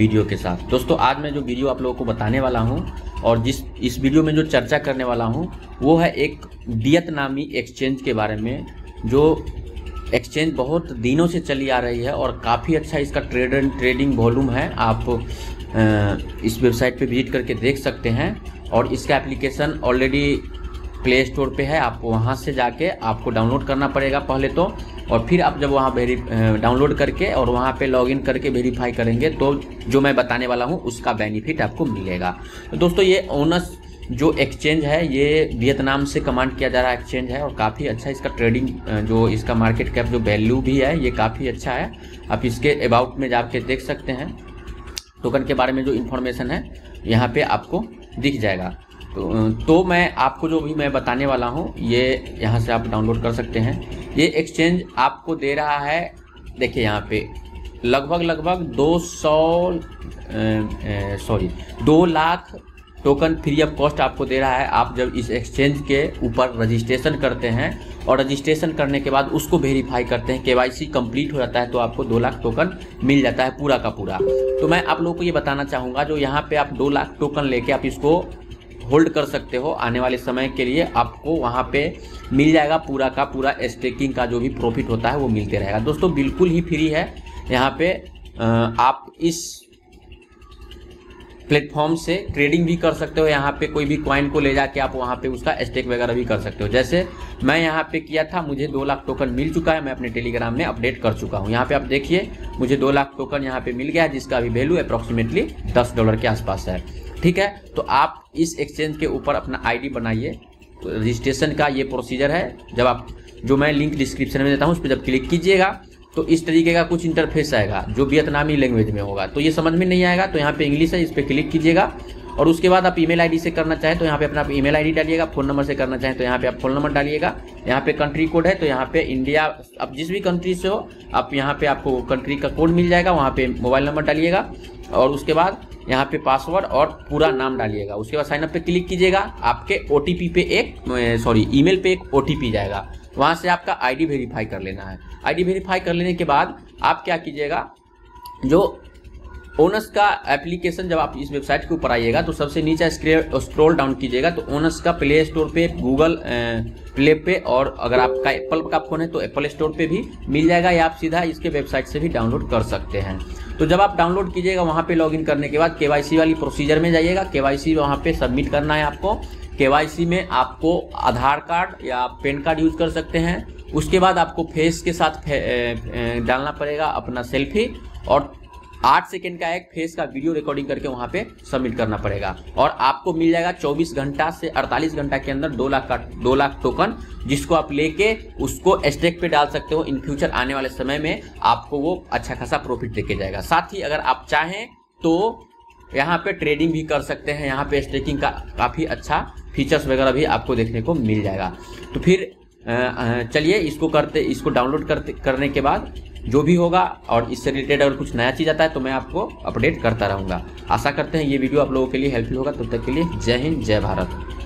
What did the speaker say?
Video के साथ। दोस्तों आज मैं जो वीडियो आप लोगों को बताने वाला हूं और इस वीडियो में जो चर्चा करने वाला हूं वो है एक वियतनामी एक्सचेंज के बारे में, जो एक्सचेंज बहुत दिनों से चली आ रही है और काफ़ी अच्छा इसका ट्रेडिंग वॉल्यूम है। आप इस वेबसाइट पे विजिट करके देख सकते हैं और इसका एप्लीकेशन ऑलरेडी प्ले स्टोर पे है। आप वहाँ से जाके आपको डाउनलोड करना पड़ेगा पहले तो, और फिर आप जब वहाँ डाउनलोड करके और वहाँ पे लॉगिन करके वेरीफाई करेंगे तो जो मैं बताने वाला हूँ उसका बेनिफिट आपको मिलेगा। तो दोस्तों ये ओनस जो एक्सचेंज है ये वियतनाम से कमांड किया जा रहा एक्सचेंज है और काफ़ी अच्छा इसका ट्रेडिंग जो इसका मार्केट कैप जो वैल्यू भी है ये काफ़ी अच्छा है। आप इसके अबाउट में जाके देख सकते हैं, टोकन के बारे में जो इन्फॉर्मेशन है यहाँ पे आपको दिख जाएगा। तो मैं आपको जो भी मैं बताने वाला हूँ ये यहाँ से आप डाउनलोड कर सकते हैं। ये एक्सचेंज आपको दे रहा है, देखिए यहाँ पे लगभग 2 lakh token free of cost आपको दे रहा है। आप जब इस एक्सचेंज के ऊपर रजिस्ट्रेशन करते हैं और रजिस्ट्रेशन करने के बाद उसको वेरीफाई करते हैं, KYC कंप्लीट हो जाता है तो आपको 2 लाख टोकन मिल जाता है पूरा का पूरा। तो मैं आप लोगों को ये बताना चाहूँगा जो यहाँ पे आप 2 लाख टोकन लेके आप इसको होल्ड कर सकते हो, आने वाले समय के लिए आपको वहाँ पे मिल जाएगा पूरा का पूरा स्टेकिंग का जो भी प्रॉफिट होता है वो मिलते रहेगा। दोस्तों बिल्कुल ही फ्री है। यहाँ पे आप इस प्लेटफॉर्म से ट्रेडिंग भी कर सकते हो। यहाँ पे कोई भी कॉइन को ले जाके आप वहाँ पे उसका स्टेक वगैरह भी कर सकते हो। जैसे मैं यहाँ पे किया था, मुझे 2 लाख टोकन मिल चुका है, मैं अपने टेलीग्राम में अपडेट कर चुका हूँ। यहाँ पे आप देखिए मुझे 2 लाख टोकन यहाँ पे मिल गया है जिसका अभी वैल्यू अप्रॉक्सीमेटली $10 के आसपास है। ठीक है, तो आप इस एक्सचेंज के ऊपर अपना आईडी बनाइए। रजिस्ट्रेशन का ये प्रोसीजर है, जब आप जो मैं लिंक डिस्क्रिप्शन में देता हूँ उस पर जब क्लिक कीजिएगा तो इस तरीके का कुछ इंटरफेस आएगा जो वियतनामी लैंग्वेज में होगा। तो ये समझ में नहीं आएगा तो यहाँ पे इंग्लिश है, इस पर क्लिक कीजिएगा और उसके बाद आप ईमेल आईडी से करना चाहें तो यहाँ पे अपना ईमेल आईडी डालिएगा। फ़ोन नंबर से करना चाहें तो यहाँ पे आप फ़ोन नंबर डालिएगा। यहाँ पे कंट्री कोड है तो यहाँ पे इंडिया, आप जिस भी कंट्री से हो आप यहाँ पे आपको कंट्री का कोड मिल जाएगा, वहाँ पे मोबाइल नंबर डालिएगा और उसके बाद यहाँ पे पासवर्ड और पूरा नाम डालिएगा। उसके बाद साइन अप पे क्लिक कीजिएगा। आपके OTP पे ईमेल पे एक OTP जाएगा, वहाँ से आपका आईडी वेरीफाई कर लेना है। आईडी वेरीफाई कर लेने के बाद आप क्या कीजिएगा, जो ओनस का एप्लीकेशन जब आप इस वेबसाइट के ऊपर आइएगा तो सबसे नीचे स्क्रॉल डाउन कीजिएगा तो ओनस का प्ले स्टोर पे, गूगल प्ले पे और अगर आपका एप्पल का फ़ोन है तो एप्पल स्टोर पे भी मिल जाएगा या आप सीधा इसके वेबसाइट से भी डाउनलोड कर सकते हैं। तो जब आप डाउनलोड कीजिएगा वहाँ पे लॉगिन करने के बाद KYC वाली प्रोसीजर में जाइएगा। KYC वहाँ पे सबमिट करना है आपको। KYC में आपको आधार कार्ड या पैन कार्ड यूज कर सकते हैं। उसके बाद आपको फेस के साथ डालना पड़ेगा अपना सेल्फी और 8 सेकेंड का एक फेस का वीडियो रिकॉर्डिंग करके वहाँ पे सबमिट करना पड़ेगा और आपको मिल जाएगा 24 घंटा से 48 घंटा के अंदर 2 लाख टोकन, जिसको आप लेके उसको स्टेक पे डाल सकते हो। इन फ्यूचर आने वाले समय में आपको वो अच्छा खासा प्रॉफिट देके जाएगा। साथ ही अगर आप चाहें तो यहाँ पे ट्रेडिंग भी कर सकते हैं। यहाँ पे स्टेकिंग का काफ़ी अच्छा फीचर्स वगैरह भी आपको देखने को मिल जाएगा। तो फिर चलिए इसको डाउनलोड करने के बाद जो भी होगा और इससे रिलेटेड अगर कुछ नया चीज़ आता है तो मैं आपको अपडेट करता रहूँगा। आशा करते हैं ये वीडियो आप लोगों के लिए हेल्पफुल होगा। तब तक के लिए जय हिंद, जय भारत।